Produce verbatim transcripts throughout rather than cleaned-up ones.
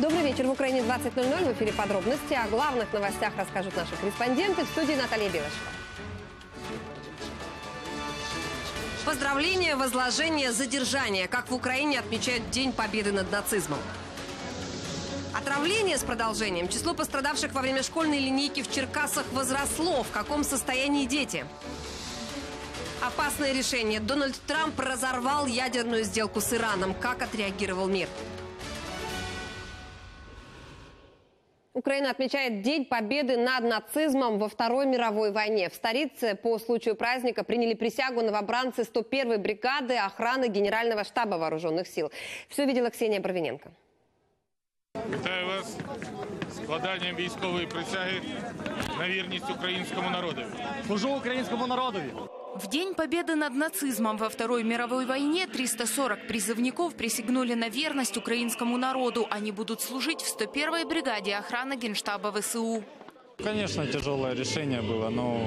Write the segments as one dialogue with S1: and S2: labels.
S1: Добрый вечер. В Украине двадцать ноль ноль. В эфире подробности. О главных новостях расскажут наши корреспонденты. В студии Наталья Белышева. Поздравления, возложение, задержание. Как в Украине отмечают День Победы над нацизмом. Отравление с продолжением. Число пострадавших во время школьной линейки в Черкасах возросло. В каком состоянии дети? Опасное решение. Дональд Трамп разорвал ядерную сделку с Ираном. Как отреагировал мир? Украина отмечает День Победы над нацизмом во Второй мировой войне. В столице по случаю праздника приняли присягу новобранцы сто первой бригады охраны Генерального штаба Вооруженных сил. Все видела Ксения Барвиненко.
S2: Вітаю вас з складанням військової присяги на вірність українському народу.
S3: Служу українському народові.
S4: В День Победы над нацизмом во Второй мировой войне триста сорок призывников присягнули на верность украинскому народу. Они будут служить в сто первой бригаде охраны Генштаба ВСУ.
S5: Конечно, тяжелое решение было, но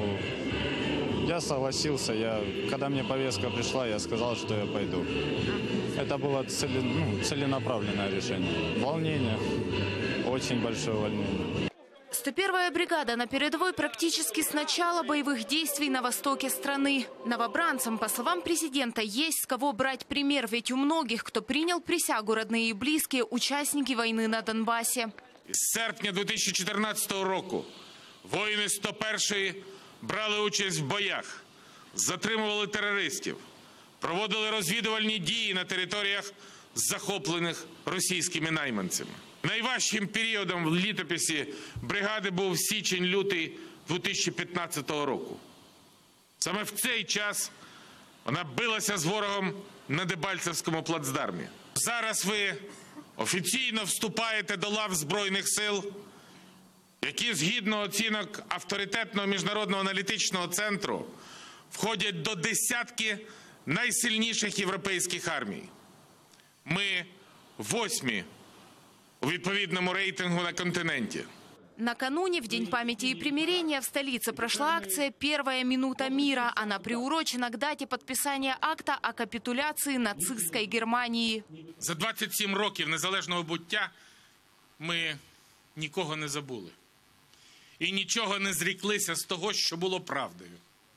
S5: я согласился. Я, когда мне повестка пришла, я сказал, что я пойду. Это было цели, ну, целенаправленное решение. Волнение, очень большое волнение.
S4: сто первая бригада на передовой практически с начала боевых действий на востоке страны. Новобранцам, по словам президента, есть с кого брать пример, ведь у многих, кто принял присягу, родные и близкие, участники войны на Донбассе.
S2: З серпня дві тисячі чотирнадцятого року воїни сто першої брали участь в боях, затримували терористів, проводили розвідувальні дії на територіях, захоплених російськими найманцями. Найважчим періодом в літописі бригади був січень-лютий дві тисячі п'ятнадцятого року. Саме в цей час вона билася з ворогом на Дебальцевському плацдармі. Зараз ви офіційно вступаєте до лав Збройних сил, які згідно оцінок авторитетного міжнародного аналітичного центру входять до десятки найсильніших європейських армій. Ми восьмі у відповідному рейтингу на континенте.
S4: Накануне, в День памяти и примирения, в столице прошла акция «Первая минута мира». Она приурочена к дате подписания акта о капитуляции нацистской Германии.
S2: За двадцять сім років незалежного буття ми нікого не забули. І нічого не зріклися з того, що було правдою.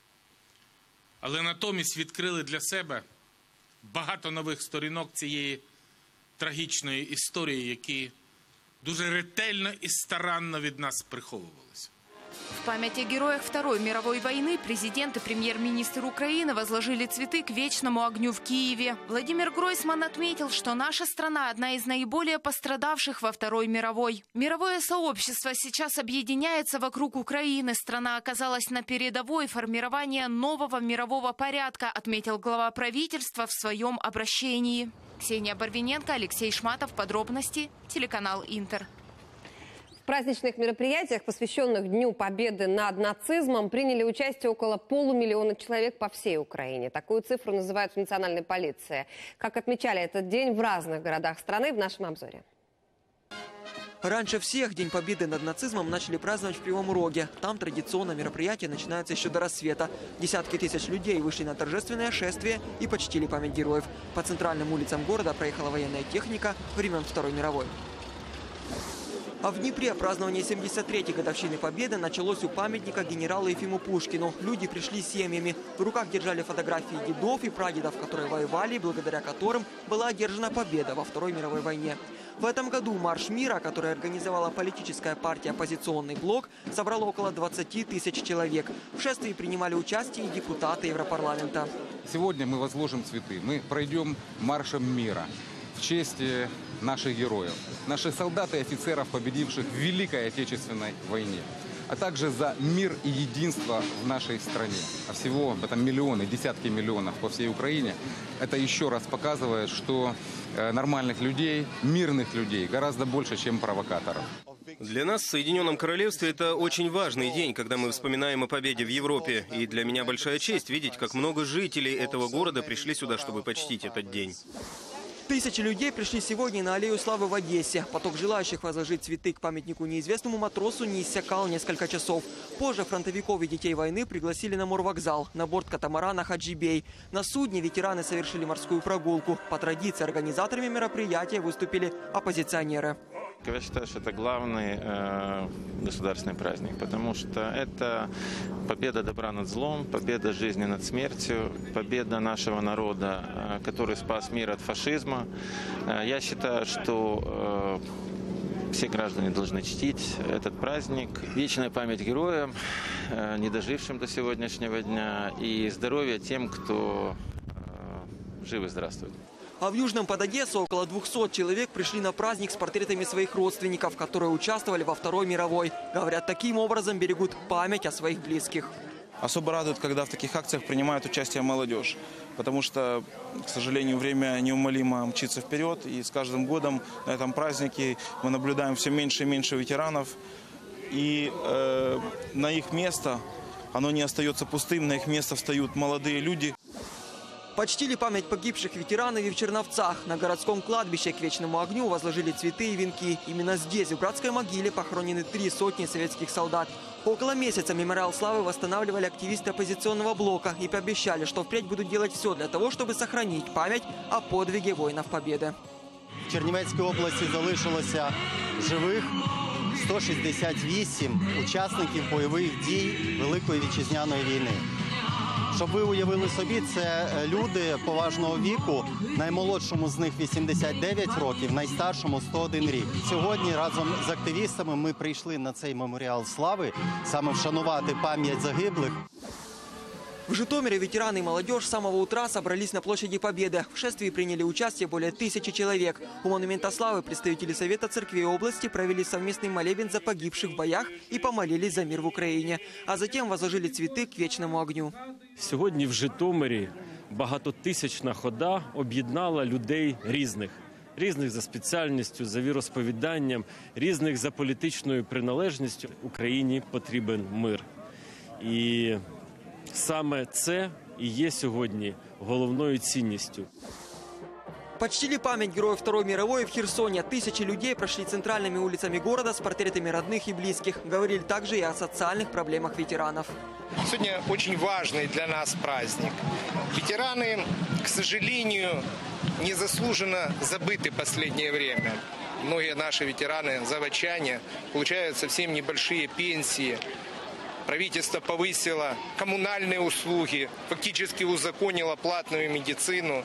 S2: Але натомість відкрили для себе багато нових сторінок цієї трагічної історії, які дуже ретельно і старанно від нас приховувалися.
S4: В память о героях Второй мировой войны президент и премьер-министр Украины возложили цветы к вечному огню в Киеве. Владимир Гройсман отметил, что наша страна одна из наиболее пострадавших во Второй мировой. Мировое сообщество сейчас объединяется вокруг Украины. Страна оказалась на передовой формирования нового мирового порядка, отметил глава правительства в своем обращении. Ксения Барвиненко, Алексей Шматов. Подробности. Телеканал Интер.
S1: В праздничных мероприятиях, посвященных Дню Победы над нацизмом, приняли участие около полумиллиона человек по всей Украине. Такую цифру называют в национальной полиции. Как отмечали этот день в разных городах страны, в нашем обзоре.
S6: Раньше всех День Победы над нацизмом начали праздновать в Кривом Роге. Там традиционно мероприятие начинается еще до рассвета. Десятки тысяч людей вышли на торжественное шествие и почтили память героев. По центральным улицам города проехала военная техника времен Второй мировой. А в Днепре празднование семьдесят третьей годовщины Победы началось у памятника генералу Ефиму Пушкину. Люди пришли с семьями. В руках держали фотографии дедов и прадедов, которые воевали, благодаря которым была одержана победа во Второй мировой войне. В этом году марш мира, который организовала политическая партия «Оппозиционный блок», собрал около двадцати тысяч человек. В шествии принимали участие и депутаты Европарламента.
S7: Сегодня мы возложим цветы. Мы пройдем маршем мира в честь наших героев, наших солдат и офицеров, победивших в Великой Отечественной войне, а также за мир и единство в нашей стране. А всего в этом миллионы, десятки миллионов по всей Украине. Это еще раз показывает, что нормальных людей, мирных людей гораздо больше, чем провокаторов.
S8: Для нас в Соединенном Королевстве это очень важный день, когда мы вспоминаем о победе в Европе. И для меня большая честь видеть, как много жителей этого города пришли сюда, чтобы почтить этот день.
S6: Тысячи людей пришли сегодня на Аллею Славы в Одессе. Поток желающих возложить цветы к памятнику неизвестному матросу не иссякал несколько часов. Позже фронтовиков и детей войны пригласили на морвокзал, на борт катамарана «Хаджибей». На судне ветераны совершили морскую прогулку. По традиции организаторами мероприятия выступили оппозиционеры.
S9: Я считаю, что это главный э, государственный праздник, потому что это победа добра над злом, победа жизни над смертью, победа нашего народа, э, который спас мир от фашизма. Э, я считаю, что э, все граждане должны чтить этот праздник. Вечная память героям, э, не дожившим до сегодняшнего дня, и здоровья тем, кто э, жив и здравствует.
S6: А в Южном под Одессу около двухсот человек пришли на праздник с портретами своих родственников, которые участвовали во Второй мировой. Говорят, таким образом берегут память о своих близких.
S10: Особо радует, когда в таких акциях принимает участие молодежь, потому что, к сожалению, время неумолимо мчится вперед, и с каждым годом на этом празднике мы наблюдаем все меньше и меньше ветеранов, и э, на их место, оно не остается пустым, на их место встают молодые люди.
S6: Почтили память погибших ветеранов и в Черновцах. На городском кладбище к вечному огню возложили цветы и венки. Именно здесь, в братской могиле, похоронены три сотни советских солдат. Около месяца мемориал славы восстанавливали активисты оппозиционного блока и пообещали, что впредь будут делать все для того, чтобы сохранить память о подвиге воинов Победы.
S11: В Чернівецькій області залишилося живих сто шістдесят вісім учасників бойових дій Великої Вітчизняної війни. Щоб ви уявили собі, це люди поважного віку, наймолодшому з них вісімдесят дев'ять років, найстаршому сто один рік. Сьогодні разом з активістами ми прийшли на цей меморіал слави, саме вшанувати пам'ять загиблих.
S6: В Житомире ветераны и молодежь с самого утра собрались на площади Победы. В шествии приняли участие более тысячи человек. У монумента славы представители Совета церквей области провели совместный молебен за погибших в боях и помолились за мир в Украине. А затем возложили цветы к вечному огню.
S12: Сьогодні в Житомирі багатотисячна хода об'єднала людей різних. Різних за спеціальністю, за віросповіданням, різних за політичною приналежністю. Україні потрібен мир. І саме це і є сьогодні головною цінністю.
S6: Почтили память героев Второй мировой в Херсоне. Тысячи людей прошли центральными улицами города с портретами родных и близких. Говорили также и о социальных проблемах ветеранов.
S13: Сегодня очень важный для нас праздник. Ветераны, к сожалению, незаслуженно забыты в последнее время. Многие наши ветераны, заводчане, получают совсем небольшие пенсии. Правительство повысило коммунальные услуги, фактически узаконило платную медицину.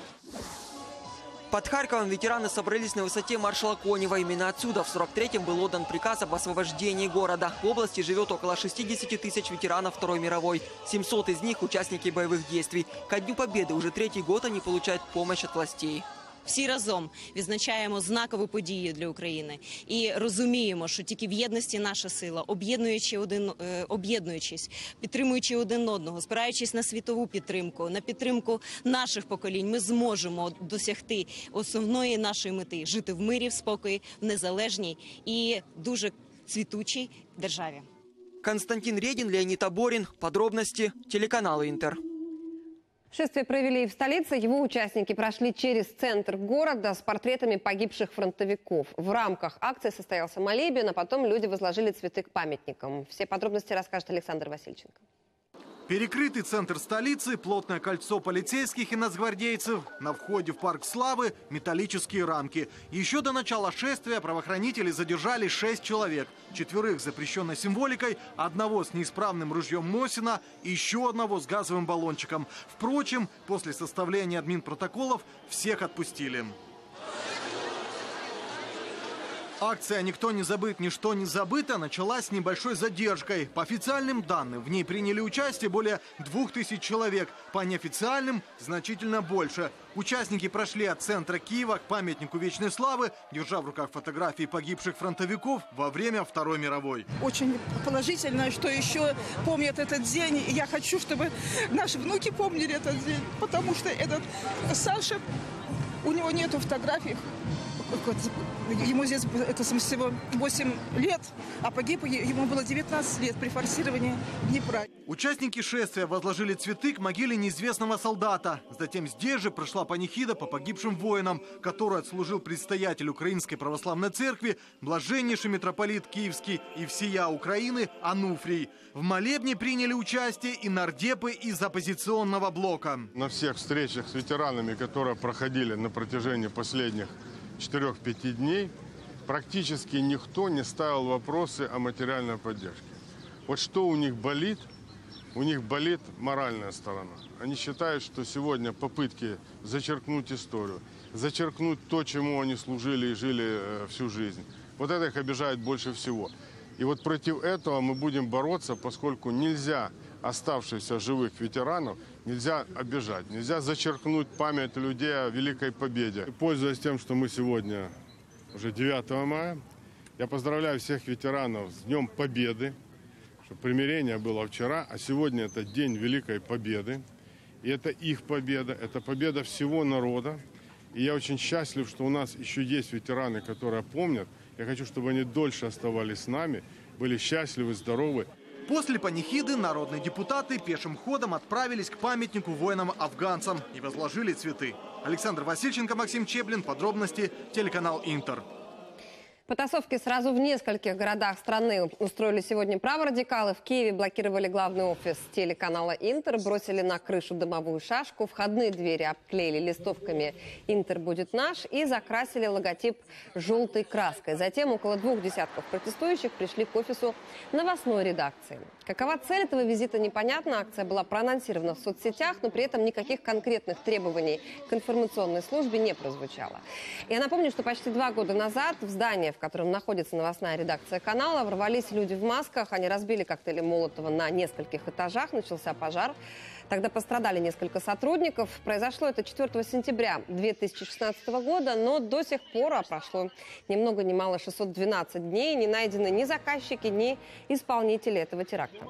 S6: Под Харьковом ветераны собрались на высоте маршала Конева. Именно отсюда в сорок третьем был отдан приказ об освобождении города. В области живет около шестидесяти тысяч ветеранов Второй мировой. семьсот из них – участники боевых действий. Ко Дню Победы уже третий год они получают помощь от властей.
S14: Всі разом відзначаємо знакову подію для України і розуміємо, що тільки в єдності наша сила, об'єднуючи один, об'єднуючись, підтримуючи один одного, спираючись на світову підтримку, на підтримку наших поколінь, ми зможемо досягти основної нашої мети – жити в мирі, в спокої, в незалежній і дуже цвітучій державі.
S6: Константин Редин, Леонид Аборин. Подробности телеканала Интер.
S1: Шествие провели и в столице. Его участники прошли через центр города с портретами погибших фронтовиков. В рамках акции состоялся молебен, а потом люди возложили цветы к памятникам. Все подробности расскажет Александр Васильченко.
S15: Перекрытый центр столицы, плотное кольцо полицейских и нацгвардейцев. На входе в парк славы металлические рамки. Еще до начала шествия правоохранители задержали шесть человек. Четверых с запрещенной символикой, одного с неисправным ружьем Мосина и еще одного с газовым баллончиком. Впрочем, после составления админпротоколов всех отпустили. Акция «Никто не забыт, ничто не забыто» началась с небольшой задержкой. По официальным данным, в ней приняли участие более двух тысяч человек. По неофициальным – значительно больше. Участники прошли от центра Киева к памятнику Вечной Славы, держа в руках фотографии погибших фронтовиков во время Второй мировой.
S16: Очень положительно, что еще помнят этот день. И я хочу, чтобы наши внуки помнили этот день. Потому что этот Саша, у него нету фотографий. Ему здесь это, всего восемь лет, а погиб ему было девятнадцать лет при форсировании Днепра.
S15: Участники шествия возложили цветы к могиле неизвестного солдата. Затем здесь же прошла панихида по погибшим воинам, которую отслужил предстоятель Украинской Православной Церкви, блаженнейший митрополит Киевский и всея Украины Ануфрий. В молебне приняли участие и нардепы из оппозиционного блока.
S17: На всех встречах с ветеранами, которые проходили на протяжении последних четырёх-пяти дней, практически никто не ставил вопросы о материальной поддержке. Вот что у них болит? У них болит моральная сторона. Они считают, что сегодня попытки зачеркнуть историю, зачеркнуть то, чему они служили и жили всю жизнь, вот это их обижает больше всего. И вот против этого мы будем бороться, поскольку нельзя оставшихся живых ветеранов нельзя обижать, нельзя зачеркнуть память людей о Великой Победе. И пользуясь тем, что мы сегодня уже девятого мая, я поздравляю всех ветеранов с Днем Победы, чтобы примирение было вчера, а сегодня это День Великой Победы. И это их победа, это победа всего народа. И я очень счастлив, что у нас еще есть ветераны, которые помнят. Я хочу, чтобы они дольше оставались с нами, были счастливы, здоровы.
S15: После панихиды народные депутаты пешим ходом отправились к памятнику воинам-афганцам и возложили цветы. Александр Васильченко, Максим Чеплин. Подробности. Телеканал Интер.
S1: Потасовки сразу в нескольких городах страны устроили сегодня праворадикалы. В Киеве блокировали главный офис телеканала «Интер», бросили на крышу дымовую шашку, входные двери обклеили листовками «Интер будет наш» и закрасили логотип желтой краской. Затем около двух десятков протестующих пришли к офису новостной редакции. Какова цель этого визита, непонятно. Акция была проанонсирована в соцсетях, но при этом никаких конкретных требований к информационной службе не прозвучало. Я напомню, что почти два года назад в здание, в котором находится новостная редакция канала, ворвались люди в масках. Они разбили коктейли Молотова на нескольких этажах. Начался пожар. Тогда пострадали несколько сотрудников. Произошло это четвёртого сентября две тысячи шестнадцатого года, но до сих пор, а прошло ни много ни мало шестьсот двенадцать дней, не найдены ни заказчики, ни исполнители этого теракта.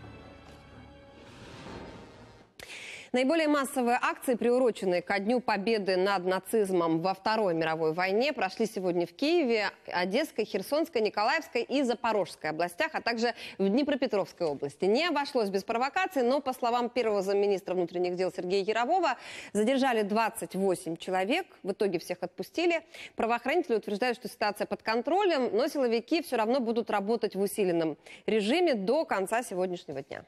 S1: Наиболее массовые акции, приуроченные ко Дню Победы над нацизмом во Второй мировой войне, прошли сегодня в Киеве, Одесской, Херсонской, Николаевской и Запорожской областях, а также в Днепропетровской области. Не обошлось без провокаций, но, по словам первого замминистра внутренних дел Сергея Ярового, задержали двадцать восемь человек, в итоге всех отпустили. Правоохранители утверждают, что ситуация под контролем, но силовики все равно будут работать в усиленном режиме до конца сегодняшнего дня.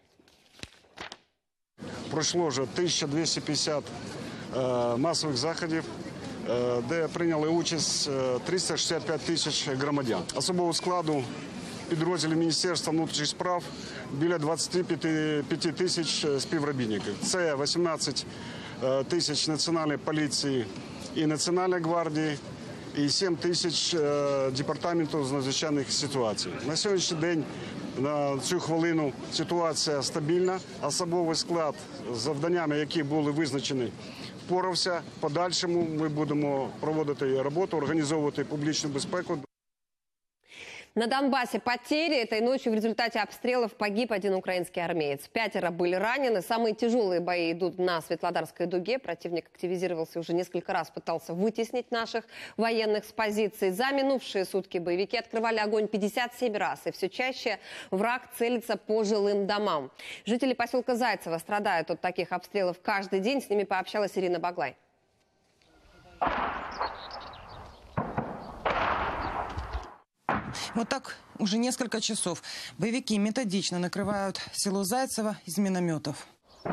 S18: Пройшло вже тисяча двісті п'ятдесят е, масових заходів, е, де прийняли участь е, триста шістдесят п'ять тисяч громадян. Особового складу підрозділів Міністерства внутрішніх справ біля двадцять п'ять тисяч співробітників. Це вісімнадцять тисяч Національної поліції і Національної гвардії, і сім тисяч е, департаментів з надзвичайних ситуацій. На сьогоднішній день на цю хвилину ситуація стабільна. Особовий склад з завданнями, які були визначені, впорався. В подальшому ми будемо проводити роботу, організовувати публічну безпеку.
S1: На Донбассе потери. Этой ночью в результате обстрелов погиб один украинский армеец. Пятеро были ранены. Самые тяжелые бои идут на Светлодарской дуге. Противник активизировался, уже несколько раз пытался вытеснить наших военных с позиций. За минувшие сутки боевики открывали огонь пятьдесят семь раз. И все чаще враг целится по жилым домам. Жители поселка Зайцево страдают от таких обстрелов каждый день. С ними пообщалась Ирина Баглай.
S19: Вот так уже несколько часов боевики методично накрывают село Зайцево из минометов.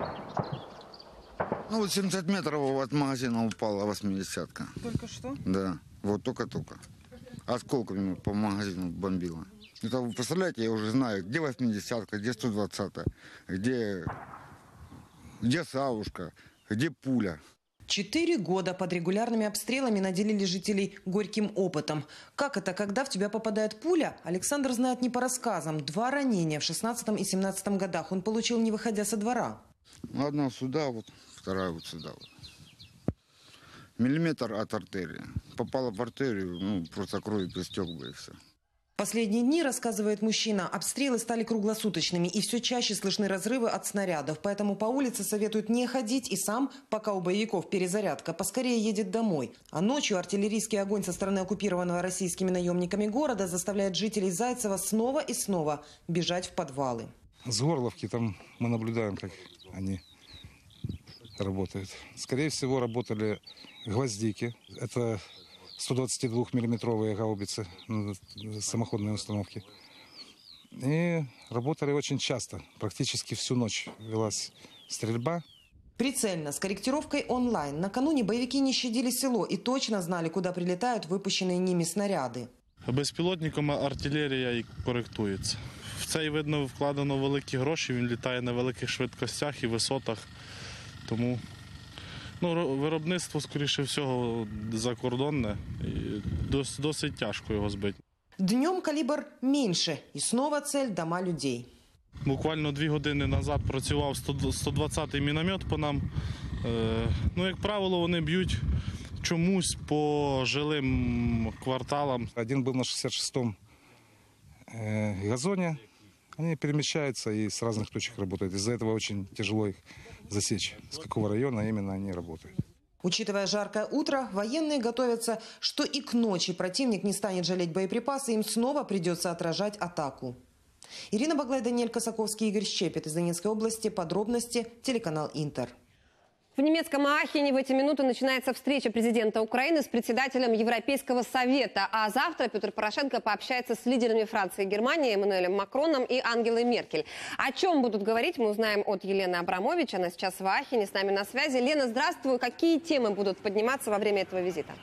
S20: Ну вот семьдесят метров от магазина упала восьмидесятка.
S19: Только что?
S20: Да, вот только-только. Осколками по магазину бомбила. Это вы представляете, я уже знаю, где восьмидесятка, где сто двадцатая, где, где Савушка, где пуля.
S19: Четыре года под регулярными обстрелами наделили жителей горьким опытом. Как это, когда в тебя попадает пуля? Александр знает не по рассказам. Два ранения в шестнадцатом и семнадцатом годах он получил, не выходя со двора.
S20: Одна сюда, вот, вторая вот сюда. Вот. Миллиметр от артерии. Попала в артерию, ну, просто кровью истек бы и все.
S19: Последние дни, рассказывает мужчина, обстрелы стали круглосуточными и все чаще слышны разрывы от снарядов. Поэтому по улице советуют не ходить и сам, пока у боевиков перезарядка, поскорее едет домой. А ночью артиллерийский огонь со стороны оккупированного российскими наемниками города заставляет жителей Зайцева снова и снова бежать в подвалы.
S21: С Горловки там мы наблюдаем, как они работают. Скорее всего, работали гвоздики. Это сто двадцатидвухмиллиметровые гаубицы самоходной установки. И работали очень часто. Практически всю ночь велась стрельба.
S19: Прицельно, с корректировкой онлайн. Накануне боевики не щадили село и точно знали, куда прилетают выпущенные ними снаряды.
S3: Безпілотником артилерія і коректується. В цей, видно, вкладено великі гроші, він літає на великих швидкостях і висотах. Тому ну, виробництво, скоріше всього, закордонне і дос, досить тяжко його збити.
S19: Днем калибр меньше, и снова цель – дома людей.
S3: Буквально дві години назад працював сто двадцятий міномет по нам. Ну, як правило, вони б'ють чомусь по жилим кварталам.
S21: Один был на шестьдесят шестом газоне. Они перемещаются и с разных точек работают. Из-за этого очень тяжело их засечь, с какого района именно они работают.
S19: Учитывая жаркое утро, военные готовятся, что и к ночи противник не станет жалеть боеприпасы, им снова придется отражать атаку. Ирина Баглай, Даниэль Косаковский, Игорь Щепет из Донецкой области. Подробности телеканал Интер.
S1: В немецком Аахене в эти минуты начинается встреча президента Украины с председателем Европейского совета. А завтра Петр Порошенко пообщается с лидерами Франции и Германии Эммануэлем Макроном и Ангелой Меркель. О чем будут говорить, мы узнаем от Елены Абрамович. Она сейчас в Аахене, с нами на связи. Лена, здравствуй. Какие темы будут подниматься во время этого визита?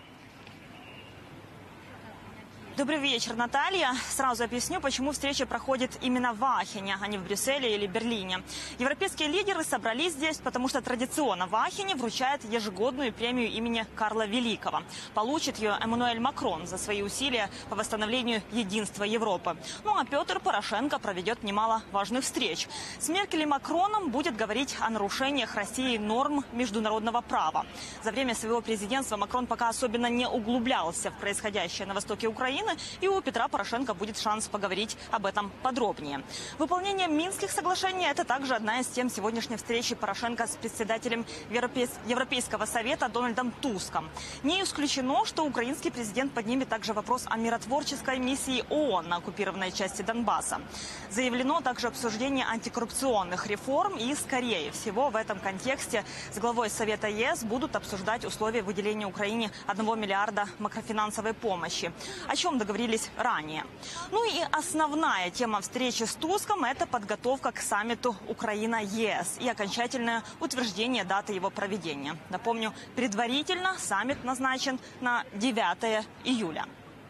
S22: Добрый вечер, Наталья. Сразу объясню, почему встреча проходит именно в Аахене, а не в Брюсселе или Берлине. Европейские лидеры собрались здесь, потому что традиционно в Аахене вручают ежегодную премию имени Карла Великого. Получит ее Эммануэль Макрон за свои усилия по восстановлению единства Европы. Ну а Петр Порошенко проведет немало важных встреч. С Меркель и Макроном будет говорить о нарушениях Россией норм международного права. За время своего президентства Макрон пока особенно не углублялся в происходящее на востоке Украины, и у Петра Порошенко будет шанс поговорить об этом подробнее. Выполнение Минских соглашений – это также одна из тем сегодняшней встречи Порошенко с председателем Европейского совета Дональдом Туском. Не исключено, что украинский президент поднимет также вопрос о миротворческой миссии ООН на оккупированной части Донбасса. Заявлено также обсуждение антикоррупционных реформ, и, скорее всего, в этом контексте с главой Совета ЕС будут обсуждать условия выделения Украине одного миллиарда макрофинансовой помощи, о чем договорились ранее. Ну и основная тема встречи с Туском – это подготовка к саммиту Украина-ЕС и окончательное утверждение даты его проведения. Напомню, предварительно саммит назначен на девятое июля.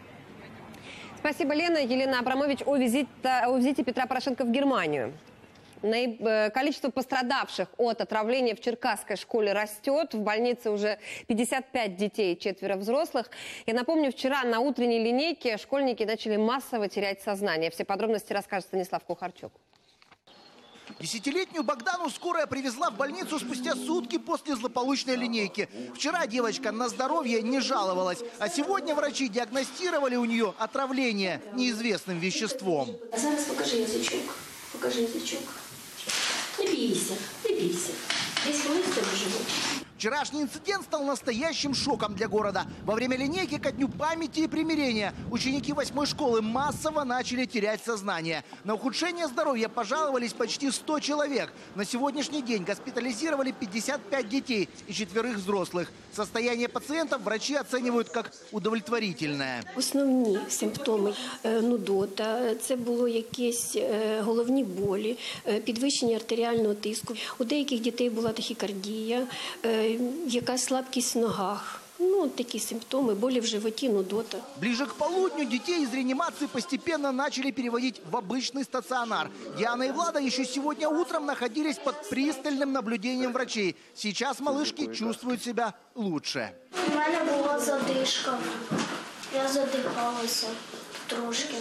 S1: Спасибо, Лена. Елена Абрамович о визите, о визите Петра Порошенко в Германию. Количество пострадавших от отравления в черкасской школе растет. В больнице уже пятьдесят пять детей, четверо взрослых. Я напомню, вчера на утренней линейке школьники начали массово терять сознание. Все подробности расскажет Станислав Кухарчук.
S23: Десятилетнюю Богдану скорая привезла в больницу спустя сутки после злополучной линейки. Вчера девочка на здоровье не жаловалась, а сегодня врачи диагностировали у нее отравление неизвестным веществом.
S24: Зараз покажи язычок. Покажи язычок. Не бейся, не бейся. Здесь хвост живут.
S23: Вчерашний инцидент стал настоящим шоком для города. Во время линейки ко дню памяти и примирения ученики восьмой школы массово начали терять сознание. На ухудшение здоровья пожаловались почти сто человек. На сегодняшний день госпитализировали пятьдесят пять детей и четверых взрослых. Состояние пациентов врачи оценивают как удовлетворительное.
S24: Основні симптоми нудота, це було якісь головні болі, підвищення артеріального тиску. У деяких дітей була тахікардія, якась слабкість в ногах. Ну, такие симптомы, боли в животе, нудота.
S23: Ближе к полудню детей из реанимации постепенно начали переводить в обычный стационар. Диана и Влада еще сегодня утром находились под пристальным наблюдением врачей. Сейчас малышки чувствуют себя лучше.
S24: У меня была задышка. Я задыхалась трошки.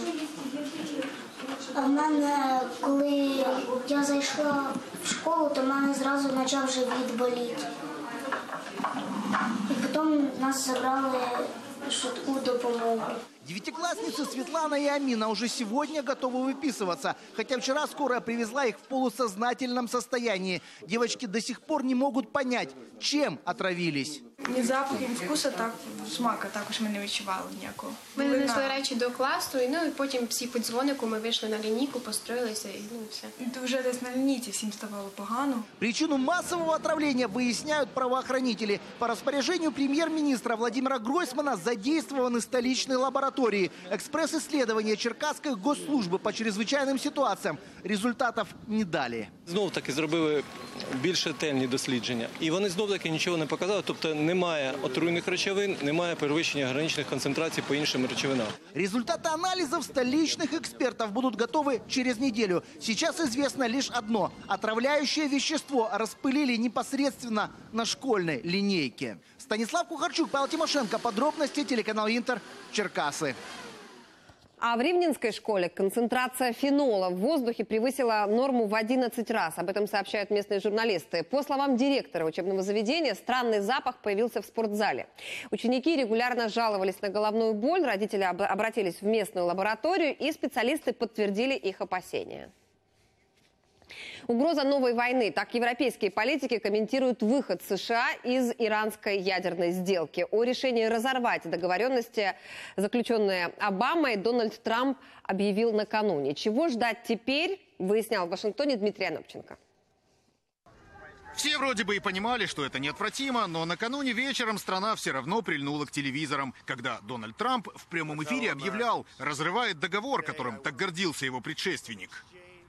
S24: А в мене, коли я зайшла в школу, то в мене зразу почав живіт боліти. И потом нас забрали швидку допомогу.
S23: Девятиклассницы Светлана и Амина уже сегодня готовы выписываться. Хотя вчера скорая привезла их в полусознательном состоянии. Девочки до сих пор не могут понять, чем отравились.
S25: Ні запаху, ні вкусу, так, смака також ми не відчували ніякого.
S26: Ми нанесли речі до класу, і, ну, і потім всі по дзвонику ми вийшли на лінійку, построїлися і, ну, все.
S25: І вже десь на лінійці всім ставало погано.
S23: Причину массового отравления выясняют правоохранители. По распоряжению премьер-министра Владимира Гройсмана задействованы столичные лаборатории. Экспресс-исследования Черкасской госслужбы по чрезвычайным ситуациям результатов не дали.
S27: Знов таки зробили більш ретельні дослідження. І вони знов таки нічого не показали, тобто немає
S2: немає отруйних речовин, немає перевищення граничних концентрацій по іншим речовинам.
S23: Результаты анализов столичных экспертов будут готовы через неделю. Сейчас известно лишь одно. Отравляющее вещество распылили непосредственно на школьной линейке. Станислав Кухарчук, Павел Тимошенко. Подробности, телеканал Интер, Черкасы.
S1: А в Ривненской школе концентрация фенола в воздухе превысила норму в одиннадцать раз. Об этом сообщают местные журналисты. По словам директора учебного заведения, странный запах появился в спортзале. Ученики регулярно жаловались на головную боль, родители об- обратились в местную лабораторию, и специалисты подтвердили их опасения. Угроза новой войны. Так европейские политики комментируют выход США из иранской ядерной сделки. О решении разорвать договоренности, заключенные Обамой, Дональд Трамп объявил накануне. Чего ждать теперь, выяснял в Вашингтоне Дмитрий Анопченко.
S4: Все вроде бы и понимали, что это неотвратимо, но накануне вечером страна все равно прильнула к телевизорам, когда Дональд Трамп в прямом эфире объявлял, разрывает договор, которым так гордился его предшественник.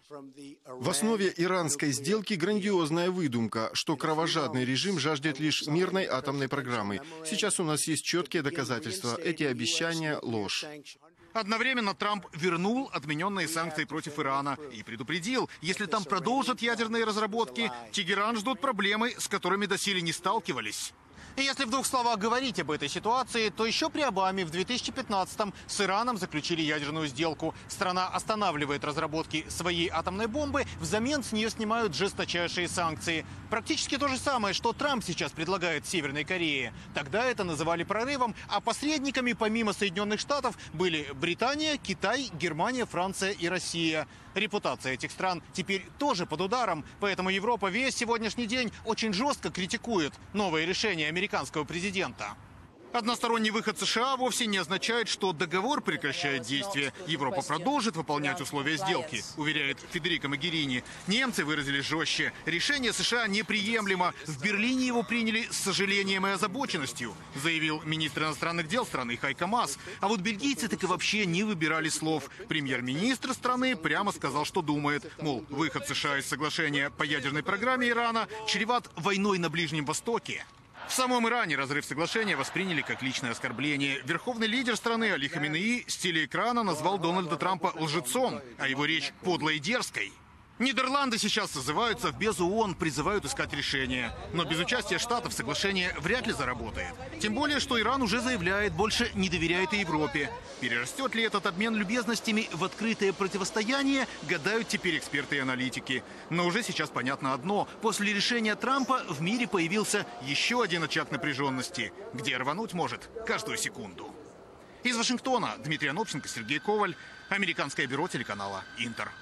S5: В основе иранской сделки грандиозная выдумка, что кровожадный режим жаждет лишь мирной атомной программы. Сейчас у нас есть четкие доказательства. Эти обещания – ложь.
S4: Одновременно Трамп вернул отмененные санкции против Ирана и предупредил, если там продолжат ядерные разработки, Тегеран ждут проблемы, с которыми доселе не сталкивались.
S7: И если в двух словах говорить об этой ситуации, то еще при Обаме в две тысячи пятнадцатом с Ираном заключили ядерную сделку. Страна останавливает разработки своей атомной бомбы, взамен с нее снимают жесточайшие санкции. Практически то же самое, что Трамп сейчас предлагает Северной Корее. Тогда это называли прорывом, а посредниками помимо Соединенных Штатов были Британия, Китай, Германия, Франция и Россия. Репутация этих стран теперь тоже под ударом, поэтому Европа весь сегодняшний день очень жестко критикует новое решение американского президента.
S4: Односторонний выход США вовсе не означает, что договор прекращает действие. Европа продолжит выполнять условия сделки, уверяет Федерико Могерини. Немцы выразились жестче. Решение США неприемлемо. В Берлине его приняли с сожалением и озабоченностью, заявил министр иностранных дел страны Хайко Маас. А вот бельгийцы так и вообще не выбирали слов. Премьер-министр страны прямо сказал, что думает. Мол, выход США из соглашения по ядерной программе Ирана чреват войной на Ближнем Востоке. В самом Иране разрыв соглашения восприняли как личное оскорбление. Верховный лидер страны Али Хаменеи с телеэкрана назвал Дональда Трампа лжецом, а его речь подлой и дерзкой. Нидерланды сейчас созываются в без ООН, призывают искать решение. Но без участия Штатов соглашение вряд ли заработает. Тем более, что Иран уже заявляет, больше не доверяет и Европе. Перерастет ли этот обмен любезностями в открытое противостояние, гадают теперь эксперты и аналитики. Но уже сейчас понятно одно. После решения Трампа в мире появился еще один очаг напряженности, где рвануть может каждую секунду. Из Вашингтона Дмитрий Анопченко, Сергей Коваль, американское бюро телеканала «Интер».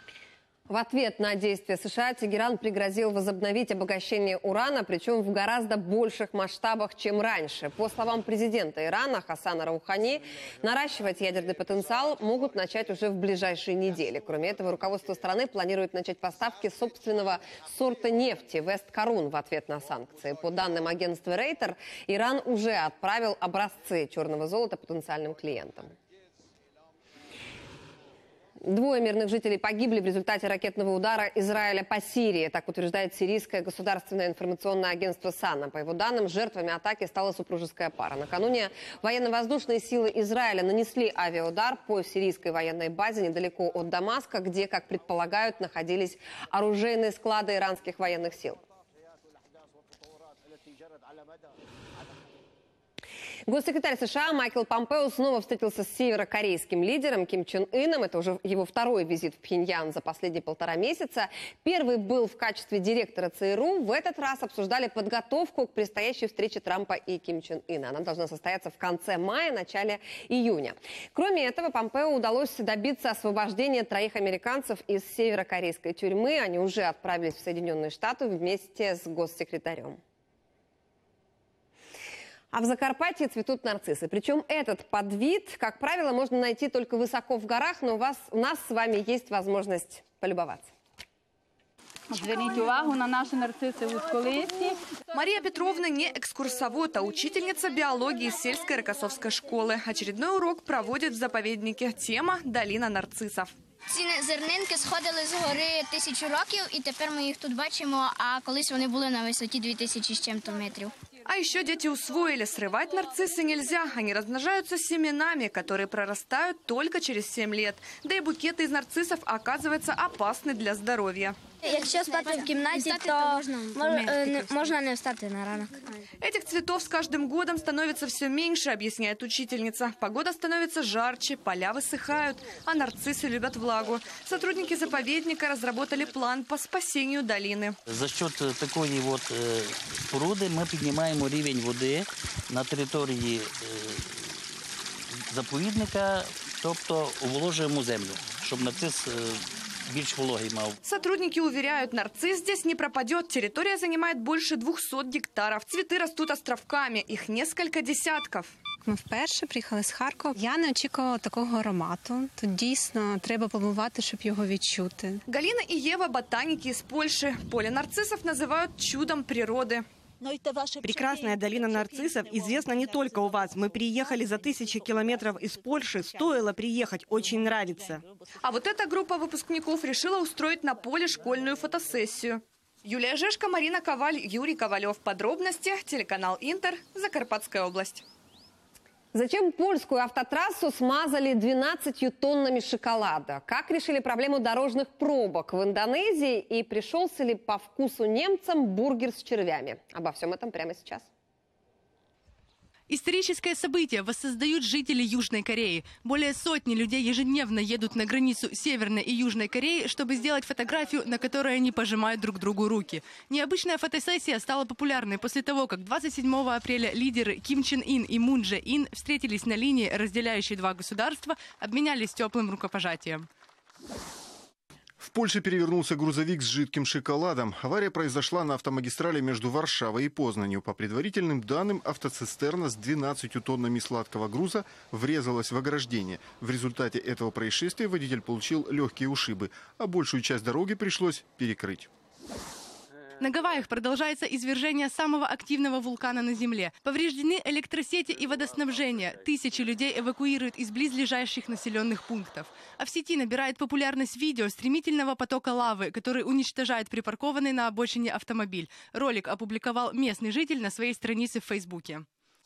S1: В ответ на действия США Тегеран пригрозил возобновить обогащение урана, причем в гораздо больших масштабах, чем раньше. По словам президента Ирана Хасана Роухани, наращивать ядерный потенциал могут начать уже в ближайшие недели. Кроме этого, руководство страны планирует начать поставки собственного сорта нефти Вест-Карун в ответ на санкции. По данным агентства Рейтер, Иран уже отправил образцы черного золота потенциальным клиентам. Двое мирных жителей погибли в результате ракетного удара Израиля по Сирии. Так утверждает сирийское государственное информационное агентство САНА. По его данным, жертвами атаки стала супружеская пара. Накануне военно-воздушные силы Израиля нанесли авиаудар по сирийской военной базе недалеко от Дамаска, где, как предполагают, находились оружейные склады иранских военных сил. Госсекретарь США Майкл Помпео снова встретился с северокорейским лидером Ким Чен Ыном. Это уже его второй визит в Пхеньян за последние полтора месяца. Первый был в качестве директора ЦРУ. В этот раз обсуждали подготовку к предстоящей встрече Трампа и Ким Чен Ына. Она должна состояться в конце мая, начале июня. Кроме этого, Помпео удалось добиться освобождения троих американцев из северокорейской тюрьмы. Они уже отправились в Соединенные Штаты вместе с госсекретарем. А в Закарпатье цветут нарциссы. Причем этот подвид, как правило, можно найти только высоко в горах, но у, вас, у нас с вами есть возможность полюбоваться.
S8: Зверніть увагу на наші нарцисси вузьколисті.
S9: Мария Петровна не экскурсовод, а учительница биологии сельской Рокоссовской школы. Очередной урок проводит в заповеднике. Тема «Долина нарциссов».
S27: Ці зернинки сходили з гори тисячу років, і тепер ми їх тут бачимо, а колись вони були на висоті дві тисячі з чим-то метрів.
S9: А еще дети усвоили, срывать нарциссы нельзя. Они размножаются семенами, которые прорастают только через семь лет. Да и букеты из нарциссов, оказывается, опасны для здоровья.
S27: Якщо спати в кімнаті, то можно не встать на ранок.
S9: Этих цветов с каждым годом становится все меньше, объясняет учительница. Погода становится жарче, поля высыхают, а нарциссы любят влагу. Сотрудники заповедника разработали план по спасению долины.
S6: За счет такої вот споруди ми піднімаємо рівень води на території заповідника, тобто уволожуємо землю, щоб нарцис більш вологий мав.
S9: Сотрудники уверяют, нарцисс здесь не пропадет. Территория занимает больше двухсот гектаров. Цветы растут островками, их несколько десятков.
S10: Ми вперше приїхали з Харкова. Я не очікувала такого аромату. Тут дійсно треба побувати, щоб його відчути.
S9: Галина и Ева – ботаники из Польши. Поле нарциссов называют чудом природы.
S11: Прекрасная долина нарциссов известна не только у вас. Мы приехали за тысячи километров из Польши. Стоило приехать, очень нравится.
S9: А вот эта группа выпускников решила устроить на поле школьную фотосессию. Юлия Жешко, Марина Коваль, Юрий Ковалев. Подробности. Телеканал Интер. Закарпатская область.
S1: Зачем польскую автотрассу смазали двенадцатью тоннами шоколада? Как решили проблему дорожных пробок в Индонезии? И пришелся ли по вкусу немцам бургер с червями? Обо всем этом прямо сейчас.
S12: Историческое событие воссоздают жители Южной Кореи. Более сотни людей ежедневно едут на границу Северной и Южной Кореи, чтобы сделать фотографию, на которой они пожимают друг другу руки. Необычная фотосессия стала популярной после того, как двадцать седьмого апреля лидеры Ким Чен Ын и Мун Дже Ин встретились на линии, разделяющей два государства, обменялись теплым рукопожатием.
S5: В Польше перевернулся грузовик с жидким шоколадом. Авария произошла на автомагистрали между Варшавой и Познанью. По предварительным данным, автоцистерна с двенадцатью тоннами сладкого груза врезалась в ограждение. В результате этого происшествия водитель получил легкие ушибы, а большую часть дороги пришлось перекрыть.
S12: На Гавайях продолжается извержение самого активного вулкана на Земле. Повреждены электросети и водоснабжение. Тысячи людей эвакуируют из близлежащих населенных пунктов. А в сети набирает популярность видео стремительного потока лавы, который уничтожает припаркованный на обочине автомобиль. Ролик опубликовал местный житель на своей странице в Фейсбуке.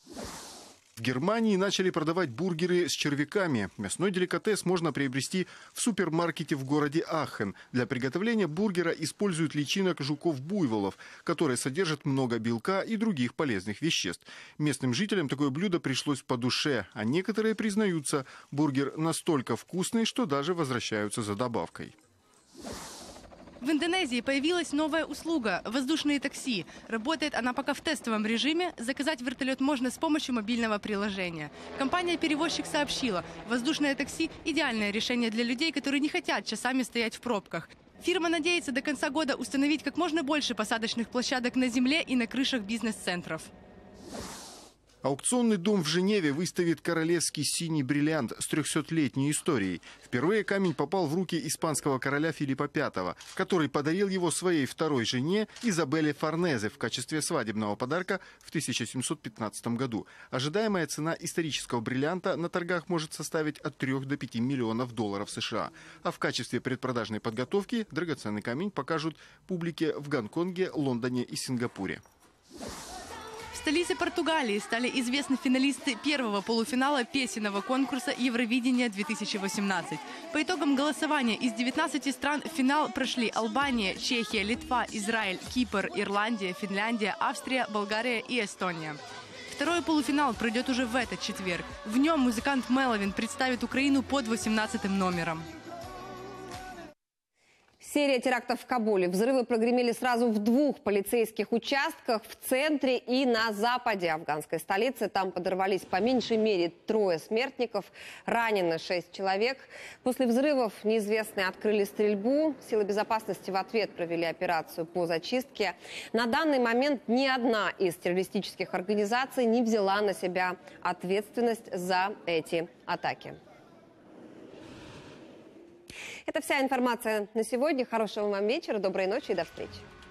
S5: В Германии начали продавать бургеры с червяками. Мясной деликатес можно приобрести в супермаркете в городе Ахен. Для приготовления бургера используют личинок жуков-буйволов, которые содержат много белка и других полезных веществ. Местным жителям такое блюдо пришлось по душе, а некоторые признаются, бургер настолько вкусный, что даже возвращаются за добавкой.
S12: В Индонезии появилась новая услуга – воздушные такси. Работает она пока в тестовом режиме. Заказать вертолет можно с помощью мобильного приложения. Компания-перевозчик сообщила, воздушное такси – идеальное решение для людей, которые не хотят часами стоять в пробках. Фирма надеется до конца года установить как можно больше посадочных площадок на земле и на крышах бизнес-центров.
S5: Аукционный дом в Женеве выставит королевский синий бриллиант с трехсотлетней историей. Впервые камень попал в руки испанского короля Филиппа пятого, который подарил его своей второй жене Изабелле Форнезе в качестве свадебного подарка в тысяча семьсот пятнадцатом году. Ожидаемая цена исторического бриллианта на торгах может составить от трёх до пяти миллионов долларов США. А в качестве предпродажной подготовки драгоценный камень покажут публике в Гонконге, Лондоне и Сингапуре.
S12: В столице Португалии стали известны финалисты первого полуфинала песенного конкурса Евровидения две тысячи восемнадцать. По итогам голосования из девятнадцати стран в финал прошли Албания, Чехия, Литва, Израиль, Кипр, Ирландия, Финляндия, Австрия, Болгария и Эстония. Второй полуфинал пройдет уже в этот четверг. В нем музыкант Меловин представит Украину под восемнадцатым номером.
S1: Серия терактов в Кабуле. Взрывы прогремели сразу в двух полицейских участках в центре и на западе афганской столицы. Там подорвались по меньшей мере трое смертников, ранены шесть человек. После взрывов неизвестные открыли стрельбу. Силы безопасности в ответ провели операцию по зачистке. На данный момент ни одна из террористических организаций не взяла на себя ответственность за эти атаки. Это вся информация на сегодня. Хорошего вам вечера, доброй ночи и до встречи.